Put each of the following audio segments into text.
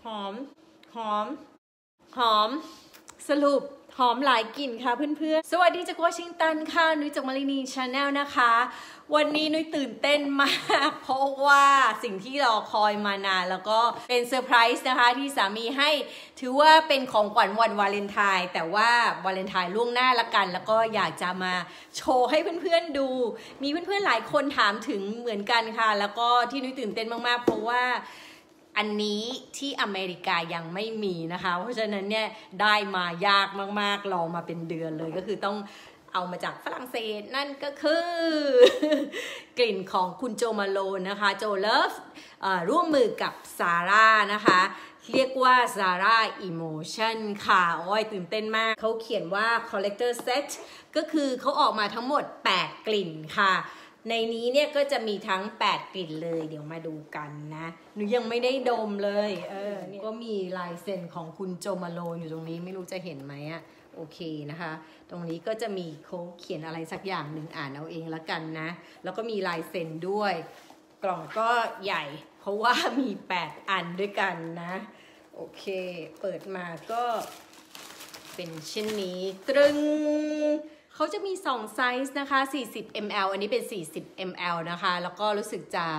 หอมหอมหอมสรุปหอมหลายกลิ่นค่ะเพื่อนๆสวัสดีจากวอชิงตันค่ะนุ้ยจากมารินีชาแนลนะคะวันนี้นุ้ยตื่นเต้นมากเพราะว่าสิ่งที่รอคอยมานานแล้วก็เป็นเซอร์ไพรส์นะคะที่สามีให้ถือว่าเป็นของขวัญวันวาเลนไทน์แต่ว่าวาเลนไทน์ล่วงหน้าละกันแล้วก็อยากจะมาโชว์ให้เพื่อนๆดูมีเพื่อนๆหลายคนถามถึงเหมือนกันค่ะแล้วก็ที่นุ้ยตื่นเต้นมากๆเพราะว่าอันนี้ที่อเมริกายังไม่มีนะคะเพราะฉะนั้นเนี่ยได้มายากมากๆรอมาเป็นเดือนเลยก็คือต้องเอามาจากฝรั่งเศสนั่นก็คือกลิ่นของคุณโจมาโลนนะคะโจเลิฟร่วมมือกับซาร่านะคะเรียกว่า Zara Emotion ค่ะโอ้ยตื่นเต้นมากเขาเขียนว่า Collector Set ก็คือเขาออกมาทั้งหมด8กลิ่นค่ะในนี้เนี่ยก็จะมีทั้ง8กลิ่นเลยเดี๋ยวมาดูกันนะหนูยังไม่ได้ดมเลยก็มีลายเซ็นของคุณโจมาโลนอยู่ตรงนี้ไม่รู้จะเห็นไหมอะโอเคนะคะตรงนี้ก็จะมีเขาเขียนอะไรสักอย่างหนึ่งอ่านเอาเองละกันนะแล้วก็มีลายเซ็นด้วยกล่องก็ใหญ่เพราะว่ามี8อันด้วยกันนะโอเคเปิดมาก็เป็นเช่นนี้ตรึงเขาจะมี2ไซส์นะคะ40 ml อันนี้เป็น40 ml นะคะแล้วก็รู้สึกจะ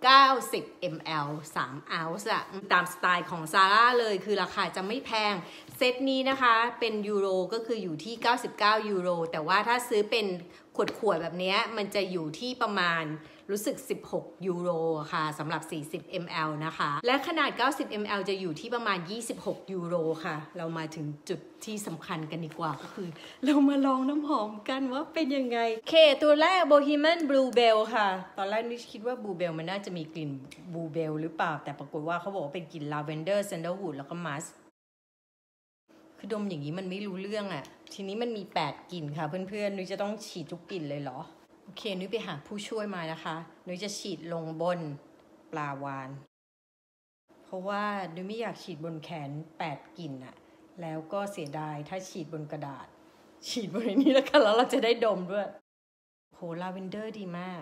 90 ml 3 ออนซ์อะตามสไตล์ของซาร่าเลยคือราคาจะไม่แพงเซตนี้นะคะเป็นยูโรก็คืออยู่ที่99ยูโรแต่ว่าถ้าซื้อเป็นขวดแบบนี้มันจะอยู่ที่ประมาณรู้สึก16ยูโรค่ะสำหรับ40 ml นะคะและขนาด90 ml จะอยู่ที่ประมาณ26ยูโรค่ะเรามาถึงจุดที่สำคัญกันดีกว่าก็คือเรามาลองน้ำหอมกันว่าเป็นยังไงตัวแรก Bohemian Bluebell ค่ะตอนแรกนี่คิดว่า Bluebell มันน่าจะมีกลิ่น Bluebell หรือเปล่าแต่ปรากฏว่าเขาบอกว่าเป็นกลิ่น Lavender Sandalwood แล้วก็ Muskคือดมอย่างนี้มันไม่รู้เรื่องอ่ะทีนี้มันมี8กลิ่นค่ะเพื่อนๆนุ้ยจะต้องฉีดทุกกลิ่นเลยเหรอโอเคนุ้ยไปหาผู้ช่วยมานะคะนุ้ยจะฉีดลงบนปลาวาฬเพราะว่านุ้ยไม่อยากฉีดบนแขน8กลิ่นอ่ะแล้วก็เสียดายถ้าฉีดบนกระดาษฉีดบนนี้แล้วกันแล้วเราจะได้ดมด้วยโหลาเวนเดอร์ดีมาก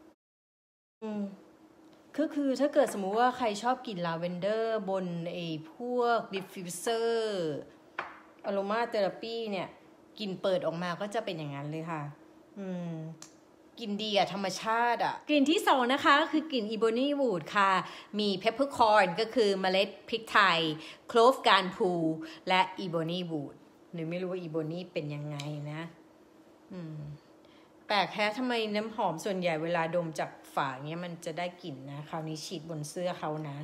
คือถ้าเกิดสมมุติว่าใครชอบกลิ่นลาเวนเดอร์บนพวกดิฟฟิวเซอร์อโรมาเทอราปีเนี่ยกลิ่นเปิดออกมาก็จะเป็นอย่างนั้นเลยค่ะกลิ่นดีอะธรรมชาติอะกลิ่นที่2นะคะคือกลิ่น Ebony Wood ค่ะมี Peppercorn ก็คือเมล็ดพริกไทย Clove การพูและ Ebony Wood หนูไม่รู้ว่า Ebony เป็นยังไงนะแปลกแค่ทำไมน้ำหอมส่วนใหญ่เวลาดมจากฝาเนี้ยมันจะได้กลิ่นนะคราวนี้ฉีดบนเสื้อเขานะ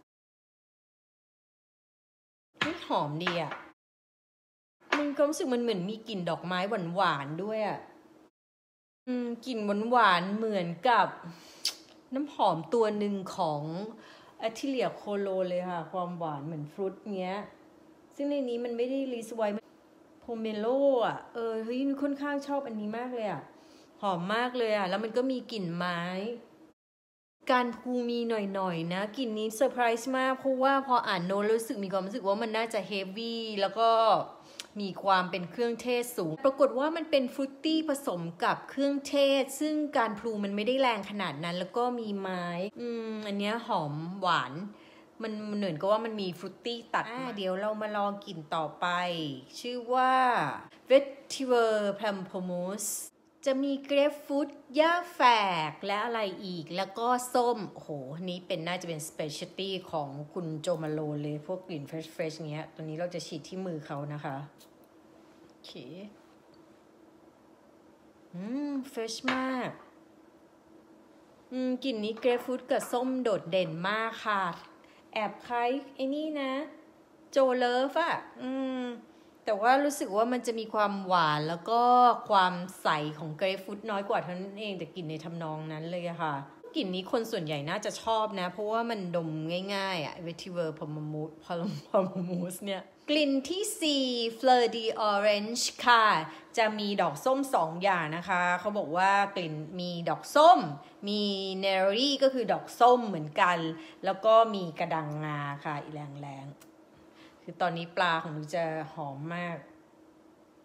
หอมดีอะมันก็รู้สึกมันเหมือนมีกลิ่นดอกไม้หวานๆด้วยอะกลิ่นหวานๆเหมือนกับน้ำหอมตัวหนึ่งของอัทิเลียโคโลเลยค่ะความหวานเหมือนฟรุตเงี้ยซึ่งในนี้มันไม่ได้ลิสต์ไว้โพเมโลอ่ะเฮ้ยค่อนข้างชอบอันนี้มากเลยอ่ะหอมมากเลยอ่ะแล้วมันก็มีกลิ่นไม้การพูมีหน่อยๆนะกลิ่นนี้เซอร์ไพรส์มากเพราะว่าพออ่านโน้ตรู้สึกมีความรู้สึกว่ามันน่าจะเฮฟวี่แล้วก็มีความเป็นเครื่องเทศสูงปรากฏว่ามันเป็นฟรุตตี้ผสมกับเครื่องเทศซึ่งการพลูมันไม่ได้แรงขนาดนั้นแล้วก็มีไม้อันนี้หอมหวานมันเหมือนกับว่ามันมีฟรุตตี้ตัดเดี๋ยวเรามาลองกลิ่นต่อไปชื่อว่า Vetiver Pamplemousseจะมีเกรปฟรุตย่าแฝกและอะไรอีกแล้วก็ส้มโอ้โหนี้เป็นน่าจะเป็นสเปเชียลตี้ของคุณโจมาโลเลยพวกกลิ่นเฟรชเงี้ยตัวนี้เราจะฉีดที่มือเขานะคะโอเคเฟรชมากกลิ่นนี้เกรปฟรุตกับส้มโดดเด่นมากค่ะแอบคล้ายไอ้นี่นะโจเลิฟอะแต่ว่ารู้สึกว่ามันจะมีความหวานแล้วก็ความใสของเกรปฟรุตน้อยกว่าเท่านั้นเองแต่กลิ่นในทำนองนั้นเลยอะค่ะกลิ่นนี้คนส่วนใหญ่น่าจะชอบนะเพราะว่ามันดมง่ายๆอะ Vetiver Pamplemousse เนี่ยกลิ่นที่4 Fleur d'Orange ค่ะจะมีดอกส้ม2อย่างนะคะเขาบอกว่ากลิ่นมีดอกส้มมีเนอรี่ก็คือดอกส้มเหมือนกันแล้วก็มีกระดังงาค่ะอีแรงคือตอนนี้ปลาของหนูจะหอมมาก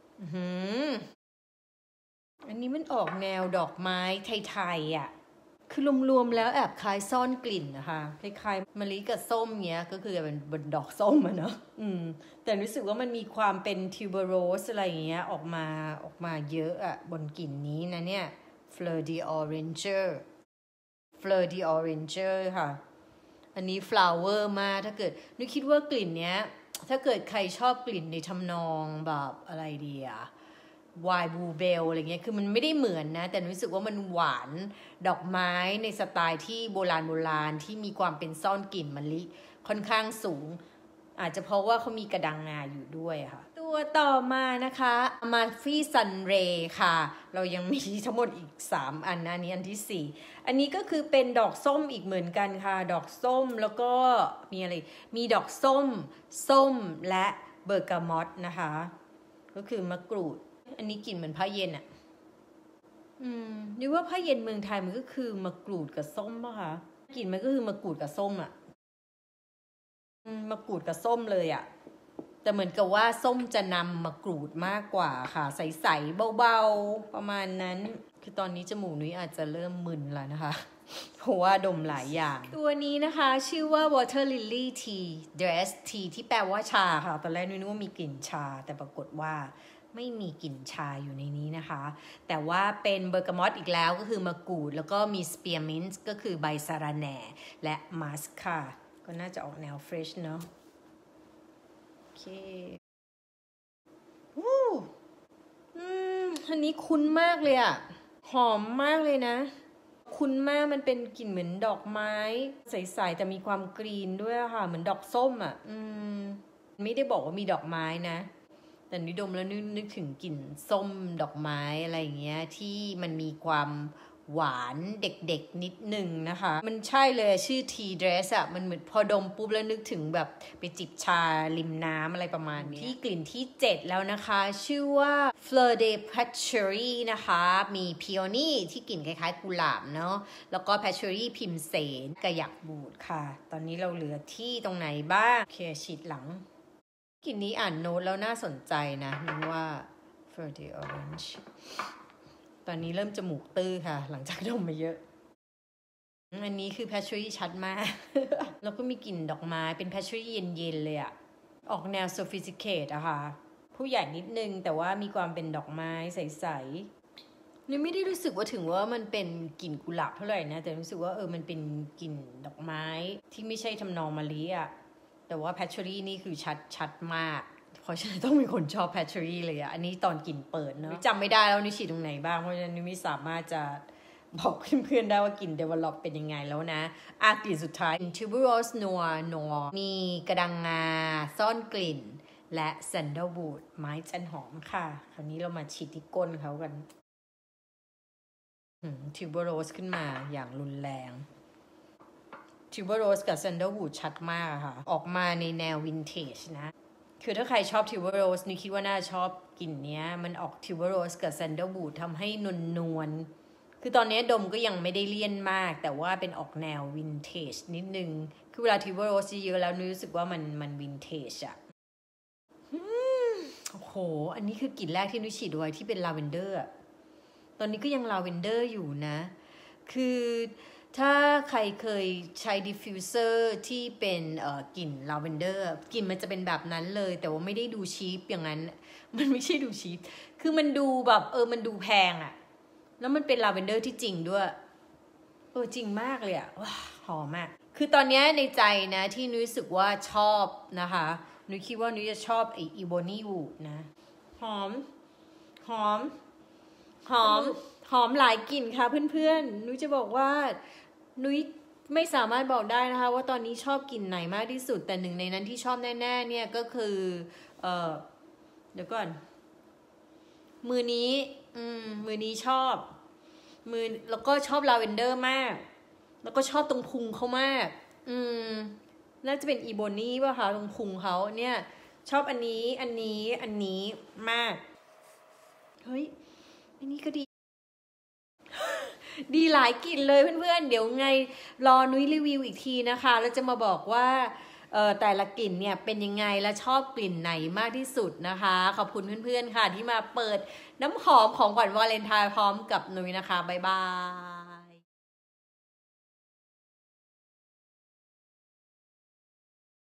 อันนี้มันออกแนวดอกไม้ไทยๆอ่ะคือรวมๆแล้วแอบคล้ายซ่อนกลิ่นนะคะคล้ายๆมะลิกับส้มเงี้ยก็คือเป็นบนดอกส้มอะเนาะแต่รู้สึกว่ามันมีความเป็นทิวเบอโรสอะไรอย่างเงี้ยออกมาเยอะอะบนกลิ่นนี้นะเนี่ย Fleur d'Oranger Fleur d'Oranger ค่ะอันนี้ flower มากถ้าเกิดนึกคิดว่ากลิ่นเนี้ยถ้าเกิดใครชอบกลิ่นในทำนองแบบอะไรดีอะวายบลูเบลอะไรเงี้ยคือมันไม่ได้เหมือนนะแต่รู้สึกว่ามันหวานดอกไม้ในสไตล์ที่โบราณที่มีความเป็นซ่อนกลิ่นมะลิค่อนข้างสูงอาจจะเพราะว่าเขามีกระดังงาอยู่ด้วยค่ะตัวต่อมานะคะมาฟี่ซันเรย์ค่ะเรายังมีทั้งหมดอีก3อันนะอันนี้อันที่4อันนี้ก็คือเป็นดอกส้มอีกเหมือนกันค่ะดอกส้มแล้วก็มีอะไรมีดอกส้มและเบอร์กามอตนะคะก็คือมะกรูดอันนี้กลิ่นเหมือนผ้าเย็นอ่ะนึกว่าผ้าเย็นเมืองไทยมันก็คือมะกรูดกับส้มป่ะคะกลิ่นมันก็คือมะกรูดกับส้มอ่ะมะกรูดกับส้มเลยอ่ะแต่เหมือนกับว่าส้มจะนำมะกรูดมากกว่าค่ะใสๆเบาๆประมาณนั้นคือตอนนี้จมูกนุ้ยอาจจะเริ่มมึนแล้วนะคะเพราะว่าดมหลายอย่างตัวนี้นะคะชื่อว่า Water Lily Tea Dress Tea ที่แปลว่าชาค่ะตอนแรกนุ้ยนึกว่ามีกลิ่นชาแต่ปรากฏว่าไม่มีกลิ่นชาอยู่ในนี้นะคะแต่ว่าเป็นเบอร์กามอตอีกแล้วก็คือมะกรูดแล้วก็มีสเปียร์มินต์ก็คือใบสะระแหน่และมัสค่ะก็น่าจะออกแนวเฟรชเนาะโอเคอันนี้คุ้นมากเลยอะหอมมากเลยนะคุ้นมากมันเป็นกลิ่นเหมือนดอกไม้ใสๆแต่มีความกรีนด้วยค่ะเหมือนดอกส้มอะไม่ได้บอกว่ามีดอกไม้นะแต่นิดมแล้วนึกถึงกลิ่นส้มดอกไม้อะไรอย่างเงี้ยที่มันมีความหวานเด็กๆนิดนึงนะคะมันใช่เลยชื่อ Tea Dress อะมันเหมือนพอดมปุ๊บแล้วนึกถึงแบบไปจิบชาริมน้ำอะไรประมาณนี้ที่กลิ่นที่7แล้วนะคะชื่อว่า Fleur de Patchouli นะคะมี Peony ที่กลิ่นคล้ายๆกุหลาบเนาะแล้วก็ Patchouli พิมเสนกระหยักบูดค่ะตอนนี้เราเหลือที่ตรงไหนบ้างโอเคฉีดหลังกลิ่นนี้อ่านโน้ตแล้วน่าสนใจนะนึกว่า Fleur de Orange ตอนนี้เริ่มจมูกตื้อค่ะหลังจากดมมาเยอะอันนี้คือ Patchouli ชัดมาก แล้วก็มีกลิ่นดอกไม้เป็น Patchouli เย็นๆเลยอะออกแนว sophisticate อะค่ะผู้ใหญ่นิดนึงแต่ว่ามีความเป็นดอกไม้ใสๆนี่ไม่ได้รู้สึกว่าถึงว่ามันเป็นกลิ่นกุหลาบเท่าไหร่นะแต่รู้สึกว่ามันเป็นกลิ่นดอกไม้ที่ไม่ใช่ทำนองมะลิอะแต่ว่า Patchouli นี่คือชัดมากเพราะฉะนั้นต้องมีคนชอบ Patchouli เลยอะอันนี้ตอนกลิ่นเปิดเนาะจำไม่ได้แล้วนี่ฉีดตรงไหนบ้างเพราะฉะนั้นนี่ไม่สามารถจะบอกเพื่อนๆได้ว่ากลิ่น develop เป็นยังไงแล้วนะกลิ่นสุดท้าย tuberose noir มีกระดังงาซ่อนกลิ่นและ sandalwood ไม้จันหอมค่ะคราวนี้เรามาฉีดที่ก้นเขากันtuberose ขึ้นมาอย่างรุนแรงtuberose กับ sandalwood ชัดมากค่ะออกมาในแนววินเทจนะคือถ้าใครชอบ tuberose นี่คิดว่าน่าชอบกลิ่นนี้มันออก tuberose กับ sandalwood ทำให้นวลคือตอนนี้ดมก็ยังไม่ได้เลี่ยนมากแต่ว่าเป็นออกแนววินเทจนิดนึงคือเวลา tuberose เยอะแล้วรู้สึกว่ามันวินเทจอะโอ้โหอันนี้คือกลิ่นแรกที่นุ้ยฉีดไว้ที่เป็นลาเวนเดอร์ตอนนี้ก็ยังลาเวนเดอร์อยู่นะคือถ้าใครเคยใช้ดิฟฟิวเซอร์ที่เป็นกลิ่นลาเวนเดอร์กลิ่นมันจะเป็นแบบนั้นเลยแต่ว่าไม่ได้ดูชีพอย่างนั้นมันไม่ใช่ดูชีพคือมันดูแบบมันดูแพงอะแล้วมันเป็นลาเวนเดอร์ที่จริงด้วยจริงมากเลยอะว้าหอมมากคือตอนนี้ในใจนะที่นุ้ยรู้สึกว่าชอบนะคะนุ้ยคิดว่านุ้ยจะชอบไออีโบนี่วูดนะหอมหลายกลิ่นค่ะเพื่อนๆนุ้ยจะบอกว่านุ้ยไม่สามารถบอกได้นะคะว่าตอนนี้ชอบกลิ่นไหนมากที่สุดแต่หนึ่งในนั้นที่ชอบแน่ๆเนี่ยก็คือเดี๋ยวก่อนมือนี้ชอบแล้วก็ชอบลาเวนเดอร์มากแล้วก็ชอบตรงพุงเขามากน่าจะเป็นอีโบนี่ป่ะคะตรงพุงเขาเนี่ยชอบอันนี้มากเฮ้ยอันนี้ก็ดี ดีหลายกลิ่นเลยเพื่อนๆเดี๋ยวไงรอนุ้ยรีวิวอีกทีนะคะแล้วจะมาบอกว่าแต่ละกลิ่นเนี่ยเป็นยังไงและชอบกลิ่นไหนมากที่สุดนะคะขอบคุณเพื่อนๆค่ะที่มาเปิดน้ำหอมของขวัญวาเลนไทน์พร้อมกับนุ้ยนะคะบ๊ายบาย